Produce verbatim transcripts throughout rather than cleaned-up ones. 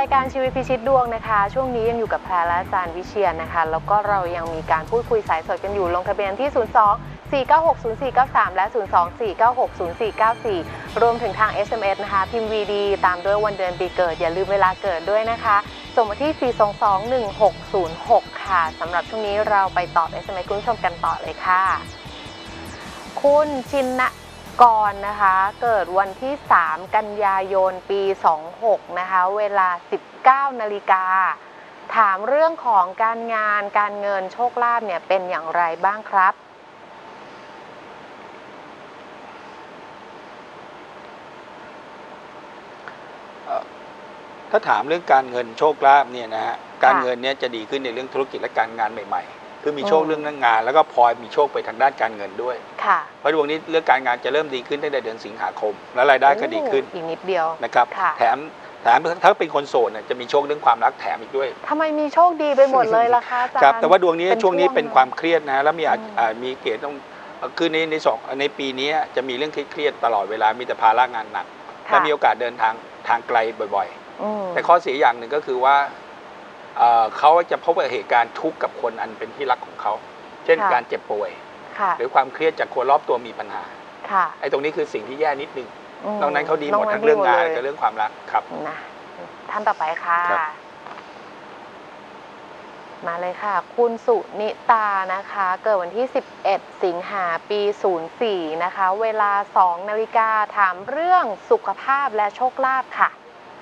ายการชีวิตพิชิตดวงนะคะช่วงนี้ยังอยู่กับแพรและอาจารย์วิเชียรนะคะแล้วก็เรายังมีการพูดคุยสายสดกันอยู่ลงทะเบียนที่ ศูนย์ สอง สี่ เก้า หก ศูนย์ สี่ เก้า สาม และ ศูนย์ สอง สี่ เก้า หก ศูนย์ สี่ เก้า สี่ รวมถึงทาง เอส เอ็ม เอส นะคะพิมพ์ วี ดี ตามด้วยวันเดือนปีเกิดอย่าลืมเวลาเกิดด้วยนะคะส่งมาที่ สี่ สอง สอง หนึ่ง หก ศูนย์ หก ค่ะสำหรับช่วงนี้เราไปตอบ เอส เอ็ม เอส คุณผู้ชมกันต่อเลยค่ะคุณชินนะกรนะคะเกิดวันที่ สาม กันยายน ปี สองหก นะคะเวลา สิบเก้า นาฬิกาถามเรื่องของการงานการเงินโชคลาภเนี่ยเป็นอย่างไรบ้างครับถ้าถามเรื่องการเงินโชคลาภเนี่ยนะฮะการเงินเนี่ยจะดีขึ้นในเรื่องธุรกิจและการงานใหม่ๆคือมีโชคเรื่องงานแล้วก็พลอยมีโชคไปทางด้านการเงินด้วยเพราะดวงนี้เรื่องการงานจะเริ่มดีขึ้นตั้งแต่เดือนสิงหาคมและรายได้ก็ดีขึ้นอีกนิดเดียวนะครับแถมแถมถ้าเป็นคนโสดเนี่ยจะมีโชคเรื่องความรักแถมอีกด้วยทำไมมีโชคดีไปหมดเลยล่ะคะอาจารย์ครับแต่ว่าดวงนี้ช่วงนี้เป็นความเครียดนะแล้วมีอาจมีเกณฑ์ต้องคือในในสองในปีนี้จะมีเรื่องเครียดตลอดเวลามีแต่ภาระงานหนักและมีโอกาสเดินทางทางไกลบ่อยๆแต่ข้อเสียอย่างหนึ่งก็คือว่าเขาจะพบกับเหตุการณ์ทุกข์กับคนอันเป็นที่รักของเขาเช่นการเจ็บป่วยหรือความเครียดจากคนรอบตัวมีปัญหาไอ้ตรงนี้คือสิ่งที่แย่นิดนึงนอกนั้นเขาดีหมดทั้งเรื่องงานกับเรื่องความรักครับนะท่านต่อไปค่ะมาเลยค่ะคุณสุนิตานะคะเกิดวันที่สิบเอ็ดสิงหาปี ศูนย์ สี่ นะคะเวลา สอง นาฬิกาถามเรื่องสุขภาพและโชคลาภค่ะ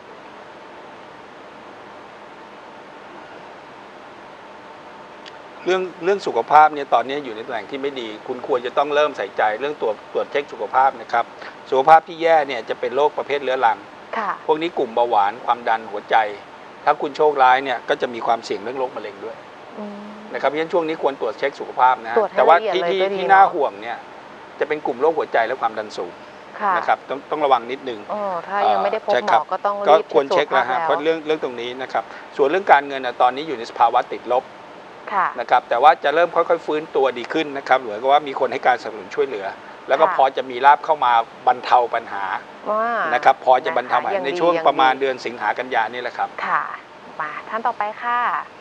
เรื่องเรื่องสุขภาพเนี่ยตอนนี้อยู่ในตำแหน่งที่ไม่ดีคุณควรจะต้องเริ่มใส่ใจเรื่องตรวจตรวจเช็คสุขภาพนะครับสุขภาพที่แย่เนี่ยจะเป็นโรคประเภทเรื้อรังพวกนี้กลุ่มเบาหวานความดันหัวใจถ้าคุณโชคร้ายเนี่ยก็จะมีความเสี่ยงเรื่องโรคมะเร็งด้วยนะครับเพราะฉะนั้นช่วงนี้ควรตรวจเช็คสุขภาพนะแต่ว่าที่ที่ที่น่าห่วงเนี่ยจะเป็นกลุ่มโรคหัวใจและความดันสูงนะครับต้องต้องระวังนิดนึงถ้ายังไม่ได้พบหมอก็ต้องรีบควรเช็คแล้วฮะเพราะเรื่องเรื่องตรงนี้นะครับส่วนเรื่องการเงินตอนนี้อยู่ในสภาวะติดลบนะครับแต่ว่าจะเริ่มค่อยๆฟื้นตัวดีขึ้นนะครับเหมือนกับว่ามีคนให้การสนับสนุนช่วยเหลือแล้วก็พอจะมีลาภเข้ามาบรรเทาปัญหานะครับพอจะบรรเทาปัญหาในช่วงประมาณเดือนสิงหากันยานี่แหละครับค่ะมาท่านต่อไปค่ะ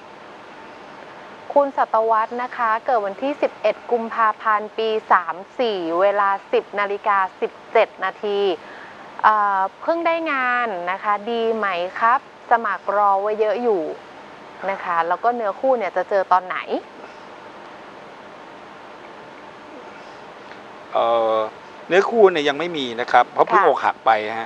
คุณสัตวัฒน์นะคะเกิดวันที่สิบเอ็ดกุมภาพันธ์ปีสามสี่เวลาสิบนาฬิกาสิบเจ็ดนาทีเพิ่งได้งานนะคะดีไหมครับสมัครรอไว้เยอะอยู่นะคะแล้วก็เนื้อคู่เนี่ยจะเจอตอนไหนเอ่อเนื้อคู่เนี่ยยังไม่มีนะครับเพราะเพิ่งอกหักไปฮะ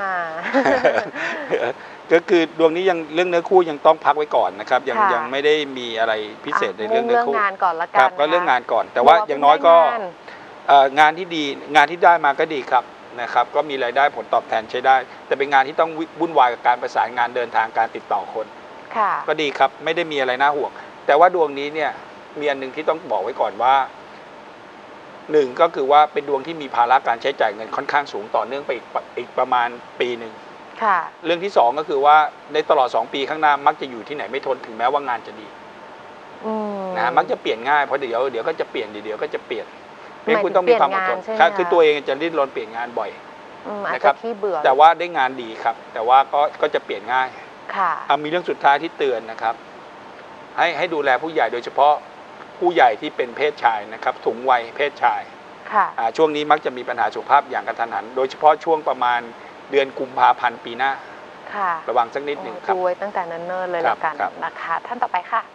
ก็คือดวงนี้ยังเรื่องเนื้อคู่ยังต้องพักไว้ก่อนนะครับยังยังไม่ได้มีอะไรพิเศษในเรื่องเนื้อคู่งานก่อนละกันก็เรื่องงานก่อนแต่ว่าอย่างน้อยก็งานที่ดีงานที่ได้มาก็ดีครับนะครับก็มีรายได้ผลตอบแทนใช้ได้แต่เป็นงานที่ต้องวุ่นวายกับการประสานงานเดินทางการติดต่อคนก็ดีครับไม่ได้มีอะไรน่าห่วงแต่ว่าดวงนี้เนี่ยมีอันหนึ่งที่ต้องบอกไว้ก่อนว่าหนึ่งก็คือว่าเป็นดวงที่มีภาระการใช้จ่ายเงินค่อนข้างสูงต่อเนื่องไปอีกอีกประมาณปีหนึ่งเรื่องที่สองก็คือว่าในตลอดสองปีข้างหน้ามักจะอยู่ที่ไหนไม่ทนถึงแม้ว่างานจะดีนะมักจะเปลี่ยนง่ายเพราะเดี๋ยวเดี๋ยวก็จะเปลี่ยนเดี๋ยวก็จะเปลี่ยนเพราะคุณต้องมีความอดทนคือตัวเองจะดิ้นรนเปลี่ยนงานบ่อยนะครับแต่ว่าได้งานดีครับแต่ว่าก็ก็จะเปลี่ยนง่ายมีเรื่องสุดท้ายที่เตือนนะครับให้ให้ดูแลผู้ใหญ่โดยเฉพาะผู้ใหญ่ที่เป็นเพศชายนะครับถุงวัยเพศชายช่วงนี้มักจะมีปัญหาสุขภาพอย่างกระทันหันโดยเฉพาะช่วงประมาณเดือนกุมภาพันธ์ปีหน้าระวังสักนิดหนึ่งครับดูไว้ตั้งแต่เนิ่นๆเลยละกันนะคะท่านต่อไปค่ะ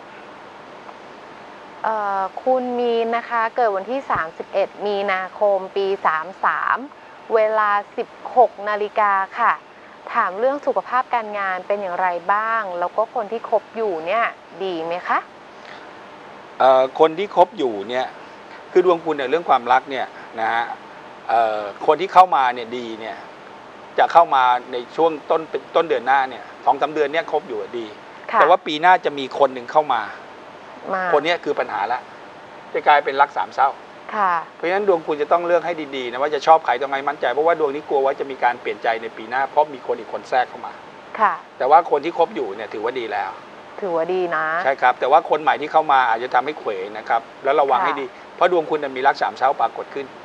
คุณมีนนะคะเกิดวันที่สามสิบเอ็ดมีนาคมปีสามสามเวลาสิบหกนาฬิกาค่ะถามเรื่องสุขภาพการงานเป็นอย่างไรบ้างแล้วก็คนที่คบอยู่เนี่ยดีไหมคะคนที่คบอยู่เนี่ยคือดวงคุณเนี่ยเรื่องความรักเนี่ยนะฮะคนที่เข้ามาเนี่ยดีเนี่ยจะเข้ามาในช่วงต้นต้นเดือนหน้าเนี่ยสองสามเดือนเนี่ยคบอยู่ดีแต่ว่าปีหน้าจะมีคนหนึ่งเข้ามาคนนี้คือปัญหาละจะกลายเป็นรักสามเศร้าเพราะฉะนั้นดวงคุณจะต้องเลือกให้ดีๆนะว่าจะชอบใครต้องไงมั่นใจเพราะว่าดวงนี้กลัวว่าจะมีการเปลี่ยนใจในปีหน้าเพราะมีคนอีกคนแทรกเข้ามาแต่ว่าคนที่คบอยู่เนี่ยถือว่าดีแล้วถือว่าดีนะใช่ครับแต่ว่าคนใหม่ที่เข้ามาอาจจะทำให้เขวนะครับแล้วระวังให้ดีเพราะดวงคุณมีรักสามเศร้าปรากฏขึ้น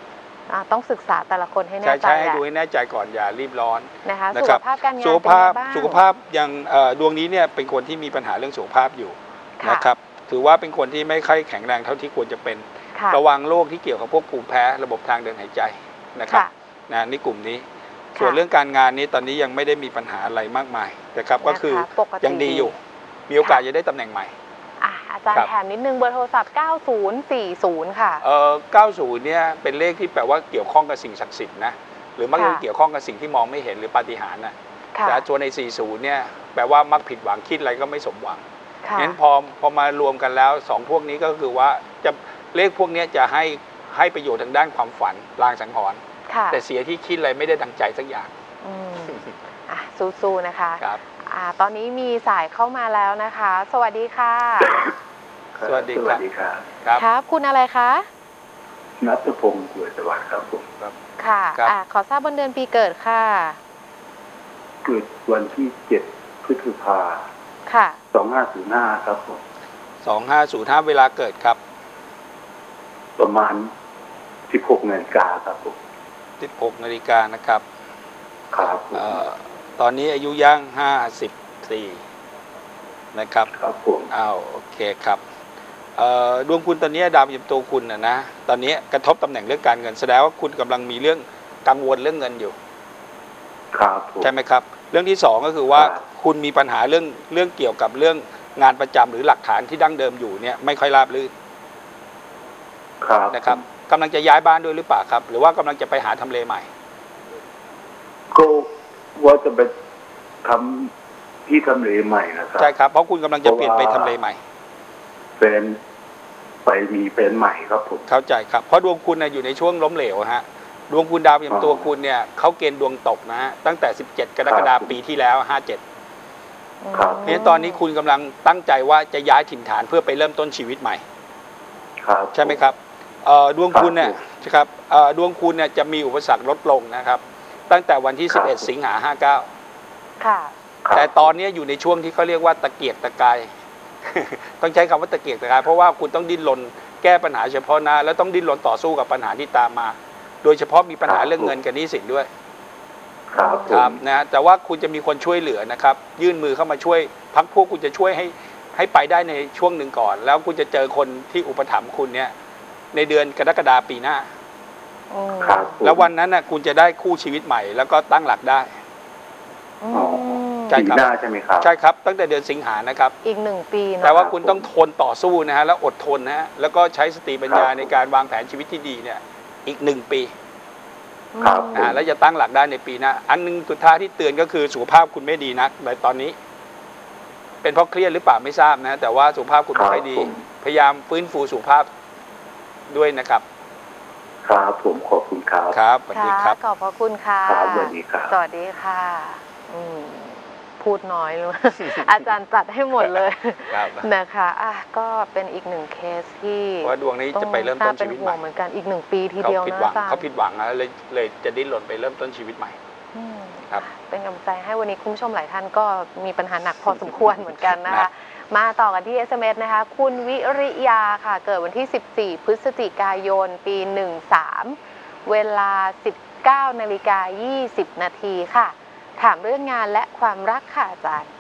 อ่าต้องศึกษาแต่ละคนให้แน่ใช่ใจใช่ให้แหละดูให้แน่ใจก่อนอย่ารีบร้อนนะคะนะสุคขรับภาพการงานสุขเป็นภาพไงบ้างสุขภาพยังเอ่อดวงนี้เนี่ยเป็นคนที่มีปัญหาเรื่องสุขภาพอยู่ค่ะนะครับถือว่าเป็นคนที่ไม่ค่อยแข็งแรงเท่าที่ควรจะเป็นค่ะระวังโรคที่เกี่ยวกับพวกภูมิแพ้ระบบทางเดินหายใจนะครับค่ะนะนี่กลุ่มนี้ค่ะส่วนเรื่องการงานนี้ตอนนี้ยังไม่ได้มีปัญหาอะไรมากมายนะครับก็คือนะคะปกติยังดีอยู่ มีโอกาสจะได้ตำแหน่งใหม่อ่ะอาจารครัย์บแถมนิดนึงเบอร์โทรศัพท์ เก้าศูนย์สี่ศูนย์ ค่ะเอ่อเก้าสิบเนี่ยเป็นเลขที่แปลว่าเกี่ยวข้องกับสิ่งศักดิ์สิทธิ์นะหรือมักจะค่ะเกี่ยวข้องกับสิ่งที่มองไม่เห็นหรือปาฏิหาริย์นะค่ะแต่ตัวในสี่สิบเนี่ยแปลว่ามักผิดหวังคิดอะไรก็ไม่สมหวังค่ะงั้นพอพอมารวมกันแล้วสองพวกนี้ก็คือว่าจะเลขพวกนี้จะให้ให้ประโยชน์ทางด้านความฝันลางสังหรณ์ค่ะแต่เสียที่คิดอะไรไม่ได้ดังใจสักอย่างอืมอ่ะสู้ๆนะคะครับอ่าตอนนี้มีสายเข้ามาแล้วนะคะ สวัสดีค่ะสวัสดีสครัวับสดีครับครับครับ คุณอะไรคะนัทพงศ์กวยสวัสดิ์ครับผมค่ะครับอ่าขอทราบวันเดือนปีเกิดค่ะเกิดวันที่เจ็ดพฤษภาค่ะสองห้าศูนย์ห้าครับผมสองห้าศูนย์ห้าเวลาเกิดครับประมาณสิบหกนาฬิกาครับผมสิบหกนาฬิกานะครับครับผมเอ่อตอนนี้อายุย่างห้าสิบสี่นะครับครับผมอ้าวโอเคครับเอ่อดวงคุณตอนนี้ดาวประจำตัวคุณนะนะตอนนี้กระทบตำแหน่งเรื่องการเงินแสดงว่าคุณกำลังมีเรื่องกังวลเรื่องเงินอยู่ครับผมใช่ไหมครับ เรื่องที่สองก็คือว่าครับคุณมีปัญหาเรื่องเรื่องเกี่ยวกับเรื่องงานประจำหรือหลักฐานที่ดั้งเดิมอยู่เนี่ยไม่ค่อยราบรื่นครับนะครับกำลังจะย้ายบ้านด้วยหรือเปล่าครับ หรือว่ากำลังจะไปหาทำเลใหม่ก็ว่าจะไปทำที่ทำเลใหม่นะครับใช่ครับเพราะคุณกำลังจะเปลี่ยนไปทำเลใหม่แฟนไปมีแฟนใหม่ครับผมเข้าใจครับเพราะดวงคุณน่ะอยู่ในช่วงล้มเหลวฮะดวงคุณดาวประจำตัวคุณเนี่ยเขาเกณฑ์ดวงตกนะฮะตั้งแต่สิบเจ็ดกรกฎาคมปีที่แล้วห้าเจ็ดครับเพราะฉะนั้นตอนนี้คุณกำลังตั้งใจว่าจะย้ายถิ่นฐานเพื่อไปเริ่มต้นชีวิตใหม่ครับใช่ไหมครับเอ่อดวงคุณเนี่ยครับนะครับเอ่อดวงคุณเนี่ยจะมีอุปสรรคลดลงนะครับ ตั้งแต่วันที่ครัสิบบเอ็ด สิงหาห้าเก้าค่ะครับแต่ตอนนี้อยู่ในช่วงที่เขาเรียกว่าตะเกียกตะกาย ต้องใช้คำว่าตะเกียกตะกายเพราะว่าคุณต้องดิ้นรนแก้ปัญหาเฉพาะหน้าแล้วต้องดิ้นรนต่อสู้กับปัญหาที่ตามมา โดยเฉพาะมีปัญหาเรื่องเงินกับหนี้สินด้วยครับผครับมนะแต่ว่าคุณจะมีคนช่วยเหลือนะครับ ยื่นมือเข้ามาช่วยพักพวกคุณจะช่วยให้ให้ไปได้ในช่วงหนึ่งก่อน แล้วคุณจะเจอคนที่อุปถัมภ์คุณเนี่ยในเดือนกรกฎาคมปีหน้าอืมครับผมแล้ววันนั้นน่ะคุณจะได้คู่ชีวิตใหม่ แล้วก็ตั้งหลักได้อือ๋อมใช่ปีครับหน้าใช่ไหมครับใช่ครับตั้งแต่เดือนสิงหานะครับอีกหนึ่งปีเนอะแต่ว่าคุณต้องทนต่อสู้นะฮะแล้วอดทนนะฮะแล้วก็ใช้สติปัญญาครับในการวางแผนชีวิตที่ดีเนี่ยอีกหนึ่งปีครับนะฮะแล้วจะตั้งหลักได้ในปีหน้าอันหนึงสุดท้ายที่เตือนก็คือสุขภาพคุณไม่ดีนักในตอนนี้ เป็นเพราะเครียดหรือเปล่าไม่ทราบนะแต่ว่าสุขภาพคุณไม่ค่อยดีครับผมพยายามฟื้นฟูสุขภาพด้วยนะครับครับผมขอบคุณครับครับสวัสดีครับขอบพระคุณค่ะครับสวัสดีครับสวัสดีค่ะอืมพูดน้อยเลย อาจารย์จัดให้หมดเลยครับนะคะอ่ะก็เป็นอีกหนึ่งเคสที่ว่าดวงนี้จะไปเริ่มต้นชีวิตใหม่าเป็นห่วงเหมือนกันอีกหนึ่งปีทีเขาเดียวผิดนะหวังอาจารย์เขาผิดหวังนะเลยเลยจะดิ้นรนไปเริ่มต้นชีวิตใหม่อืมครับเป็นกำลังใจให้วันนี้คุณผู้ชมหลายท่านก็มีปัญหาหนักพอสมควรเหมือนกันนะคะนะมาต่อกันที่ เอส เอ็ม เอส นะคะ คุณวิริยาค่ะ เกิดวันที่ สิบสี่ พฤศจิกายน ปี หนึ่งสาม เวลา สิบเก้านาฬิกายี่สิบนาทีค่ะ ถามเรื่องงานและความรักค่ะอาจารย์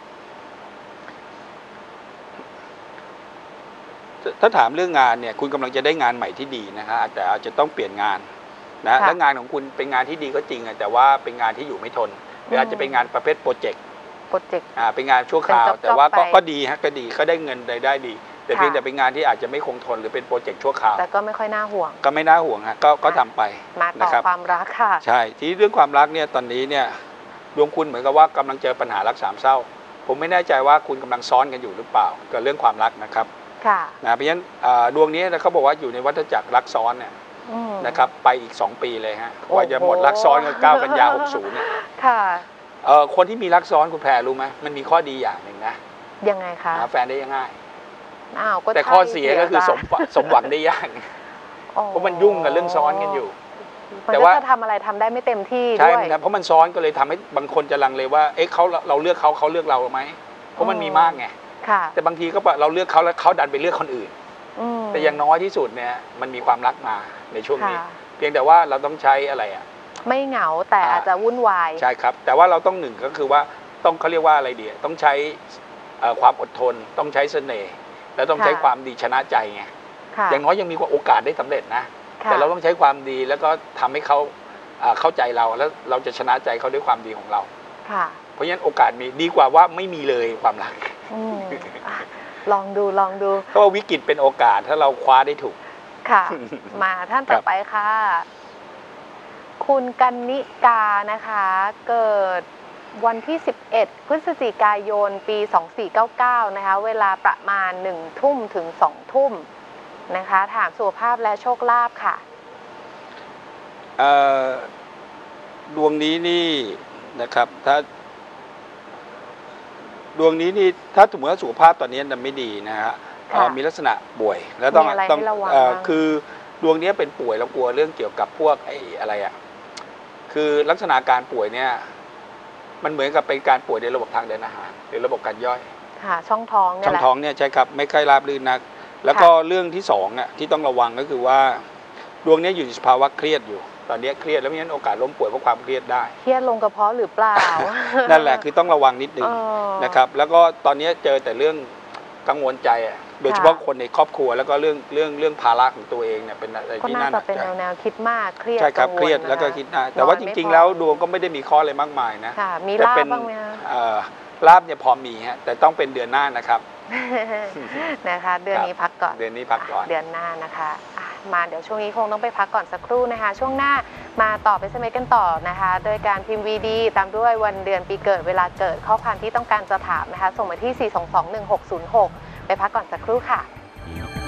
ถ้าถามเรื่องงานเนี่ยคุณกำลังจะได้งานใหม่ที่ดีนะครับแต่อาจจะต้องเปลี่ยนงานนะค่ะและงานของคุณเป็นงานที่ดีก็จริงอะแต่ว่าเป็นงานที่อยู่ไม่ทนหรืออาจจะเป็นงานประเภทโปรเจกต์โปรเจกต์อ่าเป็นงานชั่วคราวเป็นแต่ว่าก็จ๊อบๆไปก็ดีฮะก็ดีก็ได้เงินรายได้ดี แต่ค่ะเพียงแต่เป็นงานที่อาจจะไม่คงทนหรือเป็นโปรเจกต์ชั่วคราวแต่ก็ไม่ค่อยน่าห่วงก็ไม่น่าห่วงฮะก็ก็ทำไปมาต่อนะครับความรักค่ะใช่ที่เรื่องความรักเนี่ยตอนนี้เนี่ยดวงคุณเหมือนกับว่ากำลังเจอปัญหารักสามเศร้า ผมไม่แน่ใจว่าคุณกำลังซ้อนกันอยู่หรือเปล่ากับเรื่องความรักนะครับค่ะนะเพราะฉะนั้นอ่าดวงนี้นะเขาบอกว่าอยู่ในวัฏจักรรักซ้อนเนี่ยอืมนะครับไปอีกสองปีเลยฮะโอ้โหกว่าจะหมดรักซ้อนก็เก้ากันยาหกสิบเนี่ยค่ะเอ่อคนที่มีรักซ้อนคุณแพรรู้ไหมมันมีข้อดีอย่างหนึ่งนะยังไงคะหาแฟนได้ง่ายอ้าวก็แต่ใช่ข้อเสียก็คืออาสจารมย์หวังสมหวังได้ยากอ๋อเพราะมันยุ่งกับเรื่องซ้อนกันอยู่มันแต่ก็ว่าจะทำอะไรทำได้ไม่เต็มที่ใช่ด้วยนะเพราะมันซ้อนก็เลยทำให้บางคนจะลังเลว่าเอ๊ะเขาเราเลือกเขาเขาเลือกเราไหมเพราะมันมีมากไงค่ะแต่บางทีก็แบบเราเลือกเขาแล้วเขาดันไปเลือกคนอื่นอืมแต่อย่างน้อยที่สุดเนี่ยมันมีความรักมาในช่วงนี้ค่ะเพพียงแต่ว่าเราต้องใช้อะไรอ่ะไม่เหงาแต่อาจจะวุ่นวายใช่ครับแต่ว่าเราต้องหนึ่งก็คือว่าต้องเขาเรียกว่าอะไรดีต้องใช้ความอดทนต้องใช้เสน่ห์แล้วต้องใช้ความดีชนะใจไงอย่างน้อยยังมีโอกาสได้สำเร็จนะแต่เราต้องใช้ความดีแล้วก็ทำให้เขาเข้าใจเราแล้วเราจะชนะใจเขาด้วยความดีของเราเพราะฉะนั้นโอกาสมีดีกว่าว่าไม่มีเลยความรักลองดูลองดูเพราะว่าวิกฤตเป็นโอกาสถ้าเราคว้าได้ถูกค่ะมาท่านต่อไปค่ะคุณกันนิกานะคะเกิดวันที่สิบเอ็ดพฤศจิกายนปีสองสี่เก้าเก้านะคะเวลาประมาณหนึ่งทุ่มถึงสองทุ่มนะคะถามสุขภาพและโชคลาภค่ะดวงนี้นี่นะครับถ้าดวงนี้นี่ถ้าสมมติว่าสุขภาพตอนนี้มันไม่ดีนะฮะมีลักษณะป่วยแล้วต้องต้องคือดวงนี้เป็นป่วยเรากลัวเรื่องเกี่ยวกับพวกไอ้อะไรอ่ะคือลักษณะการป่วยเนี่ยมันเหมือนกับเป็นการป่วยในระบบทางเดินอาหารหรือระบบการย่อยค่ะช่องท้องเนี่ยช่องท้องเนี่ยใช่ครับไม่ค่อยราบรื่นนักแล้วก็เรื่องที่สองอ่ะที่ต้องระวังก็คือว่าดวงนี้อยู่ในสภาวะเครียดอยู่ตอนนี้เครียดแล้วไม่งั้นโอกาสล้มป่วยเพราะความเครียดได้เครียดลงกระเพาะหรือเปล่านั่นแหละคือต้องระวังนิดนึงนะครับแล้วก็ตอนนี้เจอแต่เรื่องกังวลใจอ่ะโดยเฉพาะคนในครอบครัวแล้วก็เรื่องเรื่องเรื่องภาระของตัวเองเนี่ยเป็นอะไรที่น่าหนักใจก็น่าจะเป็นแนวคิดมากเครียดใช่ครับเครียดแล้วก็คิดนะแต่ว่าจริงๆแล้วดวงก็ไม่ได้มีข้ออะไรมากมายนะมีลาบบ้างไหมคะลาบเนี่ยพอมีฮะแต่ต้องเป็นเดือนหน้านะครับนะคะเดือนนี้พักก่อนเดือนนี้พักก่อนเดือนหน้านะคะมาเดี๋ยวช่วงนี้คงต้องไปพักก่อนสักครู่นะคะช่วงหน้ามาต่อไปสมัยกันต่อนะคะโดยการพิมพ์ วี ดี ตามด้วยวันเดือนปีเกิดเวลาเกิดข้อความที่ต้องการจะถามนะคะส่งมาที่ สี่ สอง สอง หนึ่ง หก ศูนย์ หก ไปพักก่อนสักครู่ค่ะ